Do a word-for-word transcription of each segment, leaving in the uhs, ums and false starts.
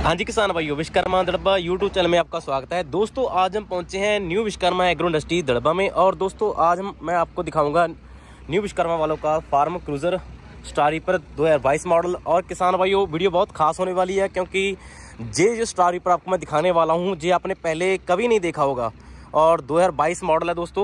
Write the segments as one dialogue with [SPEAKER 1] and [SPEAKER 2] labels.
[SPEAKER 1] हाँ जी किसान भाइयों, विश्वकर्मा दड़बा यूट्यूब चैनल में आपका स्वागत है। दोस्तों आज हम पहुंचे हैं new Vishwakarma agro industry Darba में। और दोस्तों आज हम मैं आपको दिखाऊंगा न्यू विश्वकर्मा वालों का फार्म क्रूजर स्टार रीपर दो हज़ार बाईस मॉडल। और किसान भाइयों वीडियो बहुत खास होने वाली है, क्योंकि ये जो स्टार रीपर आपको मैं दिखाने वाला हूँ ये आपने पहले कभी नहीं देखा होगा और दो हज़ार बाईस मॉडल है दोस्तों।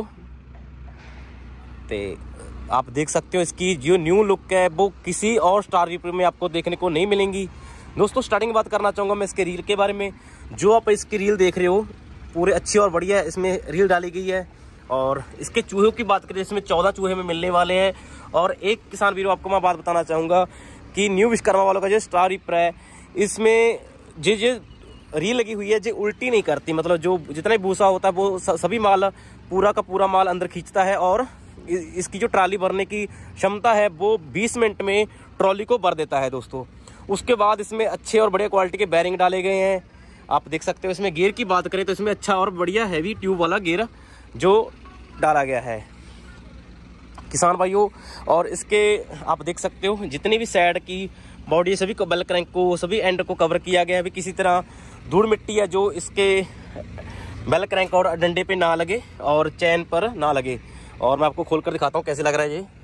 [SPEAKER 1] तो आप देख सकते हो इसकी जो न्यू लुक है वो किसी और स्टार रीपर में आपको देखने को नहीं मिलेंगी। दोस्तों स्टार्टिंग बात करना चाहूँगा मैं इसके रील के बारे में। जो आप इसकी रील देख रहे हो पूरे अच्छी और बढ़िया इसमें रील डाली गई है। और इसके चूहों की बात करें इसमें चौदह चूहे में मिलने वाले हैं। और एक किसान वीरों आपको मैं बात बताना चाहूँगा कि न्यू विश्वकर्मा वालों का जो स्टार रीपर है इसमें जो जो रील लगी हुई है जो उल्टी नहीं करती, मतलब जो जितना भी भूसा होता है वो सभी माल पूरा का पूरा माल अंदर खींचता है। और इसकी जो ट्राली भरने की क्षमता है वो बीस मिनट में ट्रॉली को भर देता है दोस्तों। उसके बाद इसमें अच्छे और बढ़िया क्वालिटी के बैरिंग डाले गए हैं। आप देख सकते हो इसमें गियर की बात करें तो इसमें अच्छा और बढ़िया हैवी ट्यूब वाला गियर जो डाला गया है किसान भाइयों। और इसके आप देख सकते हो जितनी भी साइड की बॉडी सभी को बेल क्रैंक को सभी एंड को कवर किया गया है। अभी किसी तरह धूल मिट्टी है जो इसके बेल क्रैंक और डंडे पे ना लगे और चैन पर ना लगे। और मैं आपको खोलकर दिखाता हूँ कैसे लग रहा है ये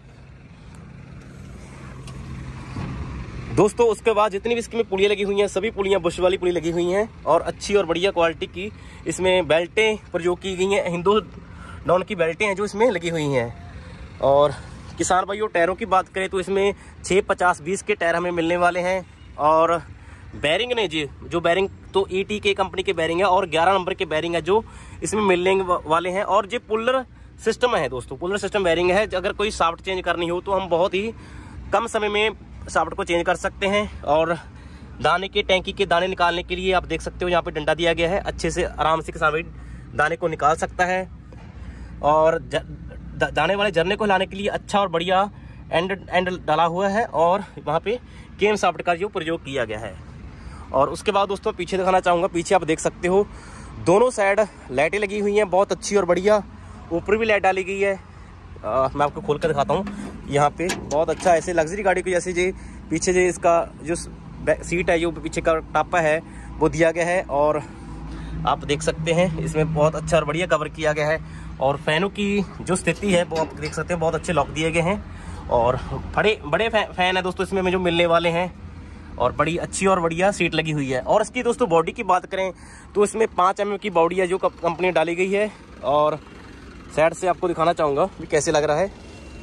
[SPEAKER 1] दोस्तों। उसके बाद जितनी भी इसमें पुलियाँ लगी हुई हैं सभी पुलियाँ बुश वाली पुली लगी हुई हैं और अच्छी और बढ़िया क्वालिटी की इसमें बेल्टें प्रयोग की गई हैं। हिंदुस्तान की बेल्टें हैं जो इसमें लगी हुई हैं। और किसान भाइयों टायरों की बात करें तो इसमें छः पचास बीस के टायर हमें मिलने वाले हैं। और बैरिंग ने जी जो बैरिंग तो ई टी के कंपनी के बैरिंग है और ग्यारह नंबर के बैरिंग है जो इसमें मिलने वाले हैं। और ये पुलर सिस्टम है दोस्तों, पुलर सिस्टम बैरिंग है। अगर कोई शाफ्ट चेंज करनी हो तो हम बहुत ही कम समय में शाफ्ट को चेंज कर सकते हैं। और दाने के टैंकी के दाने निकालने के लिए आप देख सकते हो यहाँ पे डंडा दिया गया है, अच्छे से आराम से किसान भाई दाने को निकाल सकता है। और दाने वाले झरने को हिलाने के लिए अच्छा और बढ़िया एंड एंड डाला हुआ है और वहाँ पे केम शाफ्ट का जो प्रयोग किया गया है। और उसके बाद दोस्तों पीछे दिखाना चाहूँगा, पीछे आप देख सकते हो दोनों साइड लाइटें लगी हुई हैं बहुत अच्छी और बढ़िया। ऊपर भी लाइट डाली गई है। आ, मैं आपको खोल कर दिखाता हूँ। यहाँ पे बहुत अच्छा ऐसे लग्जरी गाड़ी को जैसे जे पीछे जो इसका जो सीट है जो पीछे का टापा है वो दिया गया है। और आप देख सकते हैं इसमें बहुत अच्छा और बढ़िया कवर किया गया है। और फैनों की जो स्थिति है वो आप देख सकते हैं बहुत अच्छे लॉक दिए गए हैं। और बड़े बड़े फैन है दोस्तों इसमें जो मिलने वाले हैं। और बड़ी अच्छी और बढ़िया सीट लगी हुई है। और इसकी दोस्तों बॉडी की बात करें तो इसमें पाँच एम एम की बॉडी है जो कंपनी डाली गई है। और साइड से आपको दिखाना चाहूँगा भी कैसे लग रहा है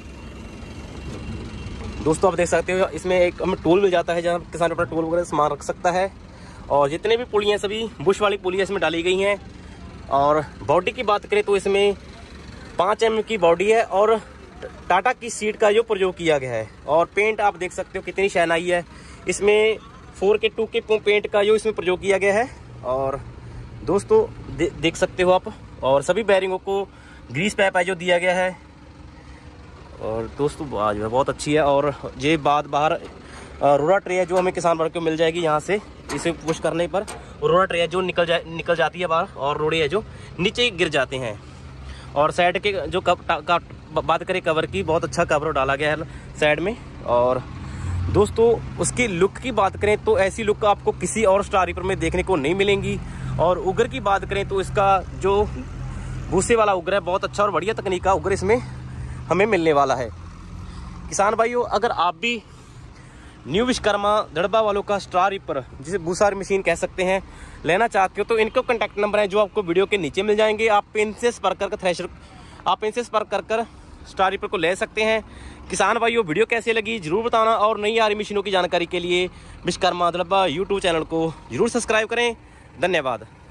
[SPEAKER 1] दोस्तों। आप देख सकते हो इसमें एक हमें टूल मिल जाता है जहाँ किसान अपना टूल वगैरह सामान रख सकता है। और जितने भी पुलियाँ सभी बुश वाली पुलियाँ इसमें डाली गई हैं। और बॉडी की बात करें तो इसमें पाँच एम एम की बॉडी है और टाटा की सीट का जो प्रयोग किया गया है। और पेंट आप देख सकते हो कितनी शहनाई है इसमें, फोर के टू के पेंट का जो इसमें प्रयोग किया गया है। और दोस्तों दे, देख सकते हो आप। और सभी बैरिंगों को ग्रीस पैप है जो दिया गया है। और दोस्तों आज बहुत अच्छी है। और ये बाद बाहर रोड़ा ट्रे है जो हमें किसान वर्ग को मिल जाएगी यहाँ से इसे पुश करने पर रोड़ा ट्रे है जो निकल जा निकल जाती है बाहर। और रोड़े है जो नीचे गिर जाते हैं। और साइड के जो कप का बात करें कवर की बहुत अच्छा कवर डाला गया है साइड में। और दोस्तों उसकी लुक की बात करें तो ऐसी लुक आपको किसी और स्टार रीपर में देखने को नहीं मिलेंगी। और उगर की बात करें तो इसका जो भूसे वाला उगर है बहुत अच्छा और बढ़िया तकनीक का उगर इसमें हमें मिलने वाला है। किसान भाइयों अगर आप भी न्यू विश्वकर्मा दड़बा वालों का स्टार रीपर जिसे भूसा मशीन कह सकते हैं लेना चाहते हो तो इनके कॉन्टैक्ट नंबर है जो आपको वीडियो के नीचे मिल जाएंगे। आप इनसे संपर्क कर थ्रेशर आप इनसे संपर्क कर कर स्टार रीपर को ले सकते हैं। किसान भाइयों वीडियो कैसे लगी जरूर बताना। और नई आ रही मशीनों की जानकारी के लिए विश्वकर्मा दड़बा यूट्यूब चैनल को जरूर सब्सक्राइब करें। धन्यवाद।